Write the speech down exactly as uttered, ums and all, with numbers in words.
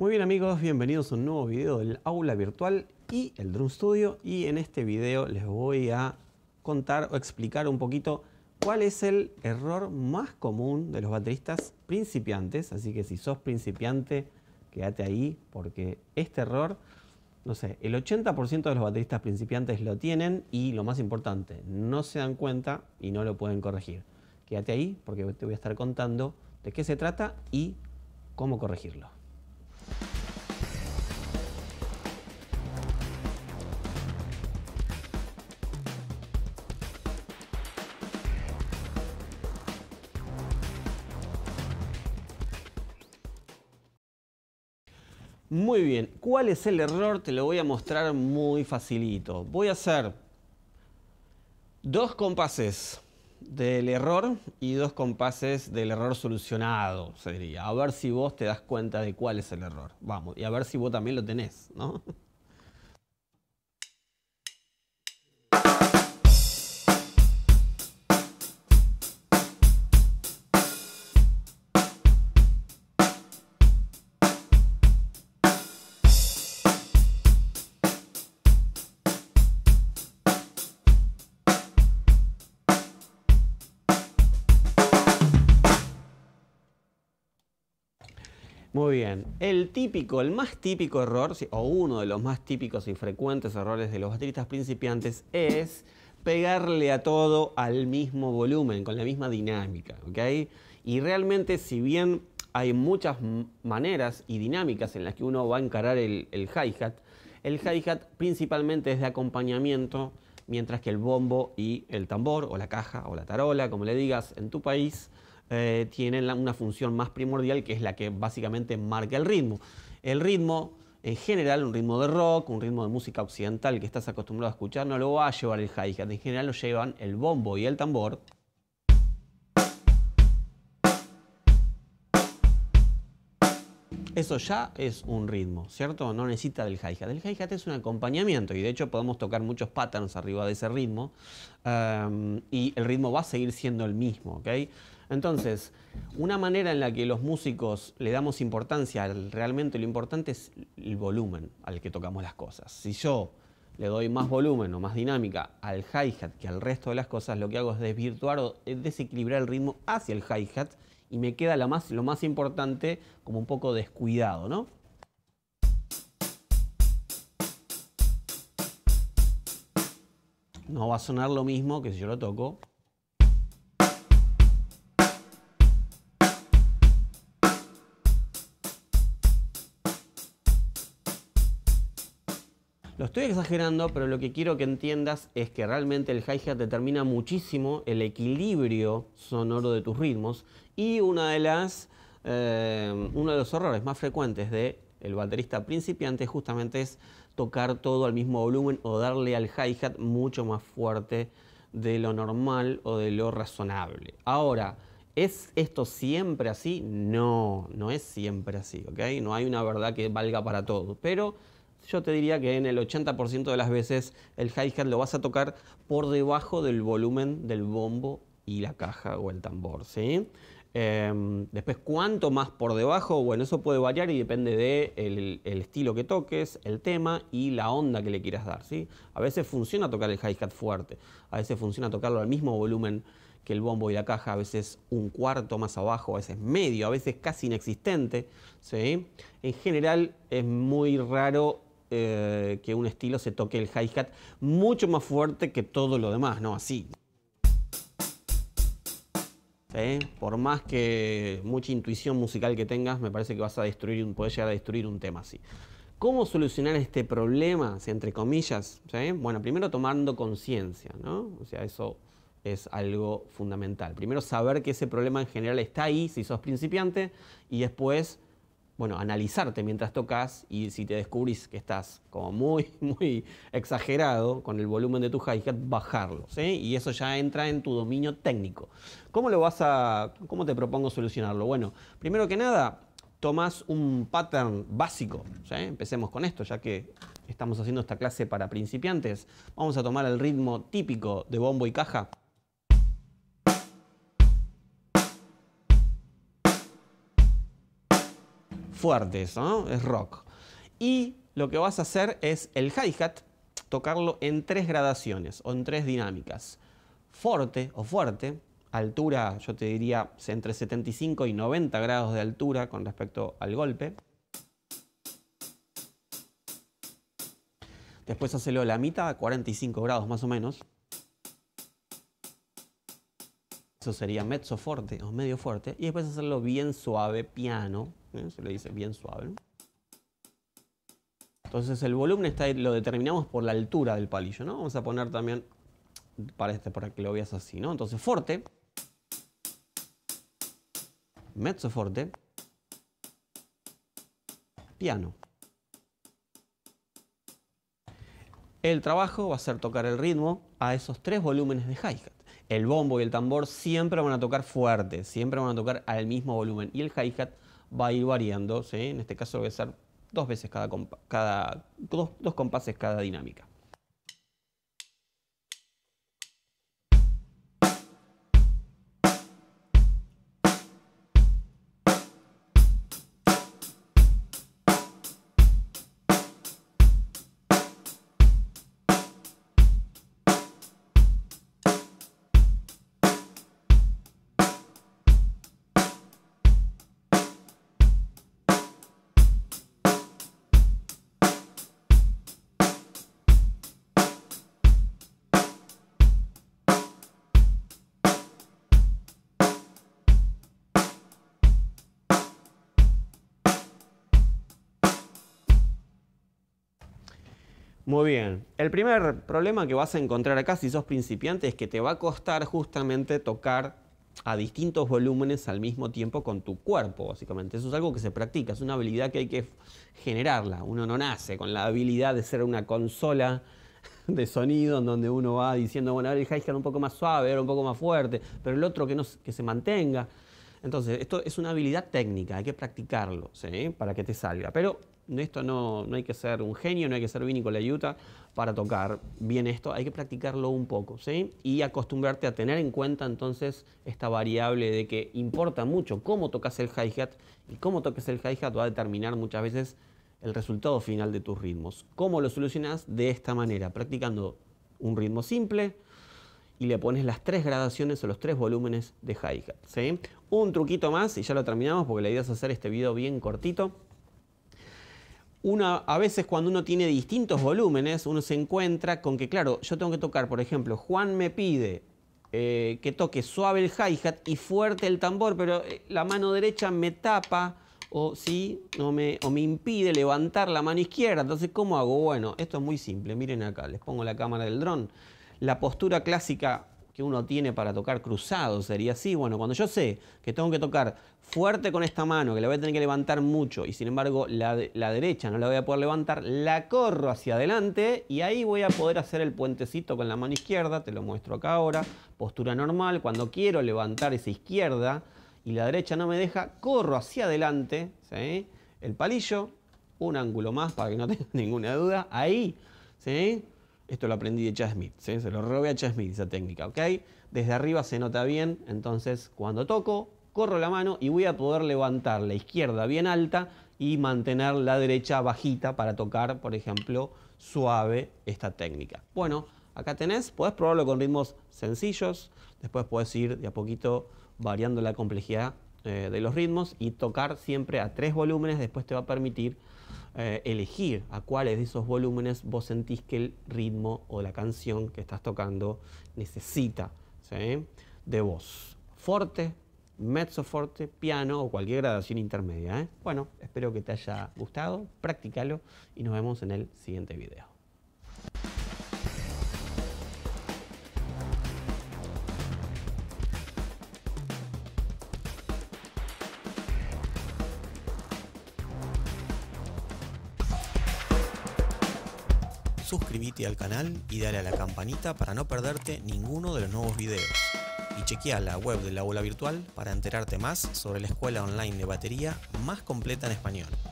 Muy bien amigos, bienvenidos a un nuevo video del aula virtual y el Drum Studio, y en este video les voy a contar o explicar un poquito cuál es el error más común de los bateristas principiantes. Así que si sos principiante, quédate ahí porque este error, no sé, el ochenta por ciento de los bateristas principiantes lo tienen y lo más importante, no se dan cuenta y no lo pueden corregir. Quédate ahí porque te voy a estar contando de qué se trata y cómo corregirlo. Muy bien, ¿cuál es el error? Te lo voy a mostrar muy facilito. Voy a hacer dos compases del error y dos compases del error solucionado, sería. A ver si vos te das cuenta de cuál es el error. Vamos, y a ver si vos también lo tenés, ¿no? Muy bien, el típico, el más típico error, o uno de los más típicos y frecuentes errores de los bateristas principiantes es pegarle a todo al mismo volumen, con la misma dinámica, ¿ok? Y realmente, si bien hay muchas maneras y dinámicas en las que uno va a encarar el, el hi-hat, el hi-hat principalmente es de acompañamiento, mientras que el bombo y el tambor, o la caja, o la tarola, como le digas en tu país, Eh, tienen la, una función más primordial, que es la que básicamente marca el ritmo. El ritmo, en general, un ritmo de rock, un ritmo de música occidental que estás acostumbrado a escuchar, no lo va a llevar el hi-hat. En general lo llevan el bombo y el tambor. Eso ya es un ritmo, ¿cierto? No necesita del hi-hat. El hi-hat es un acompañamiento y de hecho podemos tocar muchos patterns arriba de ese ritmo um, y el ritmo va a seguir siendo el mismo, ¿ok? Entonces, una manera en la que los músicos le damos importancia, realmente lo importante es el volumen al que tocamos las cosas. Si yo le doy más volumen o más dinámica al hi-hat que al resto de las cosas, lo que hago es desvirtuar o desequilibrar el ritmo hacia el hi-hat y me queda la más, lo más importante como un poco descuidado, ¿no? No va a sonar lo mismo que si yo lo toco. Lo estoy exagerando, pero lo que quiero que entiendas es que realmente el hi-hat determina muchísimo el equilibrio sonoro de tus ritmos, y una de las, eh, uno de los errores más frecuentes del baterista principiante justamente es tocar todo al mismo volumen o darle al hi-hat mucho más fuerte de lo normal o de lo razonable. Ahora, ¿es esto siempre así? No, no es siempre así, ¿ok? No hay una verdad que valga para todo, pero yo te diría que en el ochenta por ciento de las veces el hi-hat lo vas a tocar por debajo del volumen del bombo y la caja o el tambor, ¿sí? Eh, después, ¿cuánto más por debajo? Bueno, eso puede variar y depende del el estilo que toques, el tema y la onda que le quieras dar, ¿sí? A veces funciona tocar el hi-hat fuerte, a veces funciona tocarlo al mismo volumen que el bombo y la caja, a veces un cuarto más abajo, a veces medio, a veces casi inexistente, ¿sí? En general es muy raro Eh, que un estilo se toque el hi-hat mucho más fuerte que todo lo demás, ¿no? Así. ¿Sí? Por más que mucha intuición musical que tengas, me parece que vas a destruir, podés llegar a destruir un tema así. ¿Cómo solucionar este problema, entre comillas? ¿Sí? Bueno, primero tomando conciencia, ¿no? O sea, eso es algo fundamental. Primero saber que ese problema en general está ahí si sos principiante, y después, bueno, analizarte mientras tocas, y si te descubrís que estás como muy, muy exagerado con el volumen de tu hi-hat, bajarlo, ¿sí? Y eso ya entra en tu dominio técnico. ¿Cómo lo vas a, cómo te propongo solucionarlo? Bueno, primero que nada, tomás un pattern básico, ¿sí? Empecemos con esto, ya que estamos haciendo esta clase para principiantes. Vamos a tomar el ritmo típico de bombo y caja. fuerte eso, ¿no? Es rock. Y lo que vas a hacer es el hi-hat, tocarlo en tres gradaciones o en tres dinámicas. Forte o fuerte, altura yo te diría entre setenta y cinco y noventa grados de altura con respecto al golpe. Después hacelo la mitad, a cuarenta y cinco grados más o menos. Eso sería mezzo forte o medio fuerte. Y después hacerlo bien suave, piano. ¿eh? Se le dice bien suave, ¿no? Entonces el volumen está ahí, lo determinamos por la altura del palillo, ¿no? Vamos a poner también para, este, para que lo veas así, ¿no? Entonces forte, mezzo forte, piano. El trabajo va a ser tocar el ritmo a esos tres volúmenes de hi-hat. El bombo y el tambor siempre van a tocar fuerte, siempre van a tocar al mismo volumen. Y el hi-hat va a ir variando, ¿sí? En este caso va a ser dos veces cada, cada dos, dos compases cada dinámica. Muy bien. El primer problema que vas a encontrar acá si sos principiante es que te va a costar justamente tocar a distintos volúmenes al mismo tiempo con tu cuerpo, básicamente. Eso es algo que se practica, es una habilidad que hay que generarla. Uno no nace con la habilidad de ser una consola de sonido en donde uno va diciendo, bueno, a ver el hi-hat un poco más suave, ahora un poco más fuerte, pero el otro que, no, que se mantenga. Entonces, esto es una habilidad técnica, hay que practicarlo, ¿sí? Para que te salga. Pero de esto no, no hay que ser un genio, no hay que ser Vinny Colaiuta para tocar bien esto, hay que practicarlo un poco, ¿sí? Y acostumbrarte a tener en cuenta entonces esta variable de que importa mucho cómo tocas el hi-hat, y cómo toques el hi-hat va a determinar muchas veces el resultado final de tus ritmos. ¿Cómo lo solucionas? De esta manera, practicando un ritmo simple y le pones las tres gradaciones o los tres volúmenes de hi-hat, ¿sí? Un truquito más y ya lo terminamos porque la idea es hacer este video bien cortito. Una, a veces cuando uno tiene distintos volúmenes, uno se encuentra con que, claro, yo tengo que tocar, por ejemplo, Juan me pide eh, que toque suave el hi-hat y fuerte el tambor, pero eh, la mano derecha me tapa o, ¿sí? no me, o me impide levantar la mano izquierda. Entonces, ¿cómo hago? Bueno, esto es muy simple. Miren acá, les pongo la cámara del dron. La postura clásica que uno tiene para tocar cruzado sería así. Bueno, cuando yo sé que tengo que tocar fuerte con esta mano, que la voy a tener que levantar mucho, y sin embargo la, de, la derecha no la voy a poder levantar, la corro hacia adelante y ahí voy a poder hacer el puentecito con la mano izquierda. Te lo muestro acá ahora. Postura normal. Cuando quiero levantar esa izquierda y la derecha no me deja, corro hacia adelante, ¿sí? El palillo, un ángulo más para que no tengas ninguna duda. Ahí, ¿sí? Esto lo aprendí de Chad Smith, ¿sí? Se lo robé a Chad Smith esa técnica, ¿ok? Desde arriba se nota bien, entonces cuando toco, corro la mano y voy a poder levantar la izquierda bien alta y mantener la derecha bajita para tocar, por ejemplo, suave esta técnica. Bueno, acá tenés, podés probarlo con ritmos sencillos, después podés ir de a poquito variando la complejidad eh, de los ritmos y tocar siempre a tres volúmenes, después te va a permitir Eh, elegir a cuáles de esos volúmenes vos sentís que el ritmo o la canción que estás tocando necesita, ¿sí? De vos. Forte, mezzo forte, piano o cualquier gradación intermedia, ¿eh? Bueno, espero que te haya gustado, practícalo y nos vemos en el siguiente video. Suscríbete al canal y dale a la campanita para no perderte ninguno de los nuevos videos. Y chequea la web del aula virtual para enterarte más sobre la escuela online de batería más completa en español.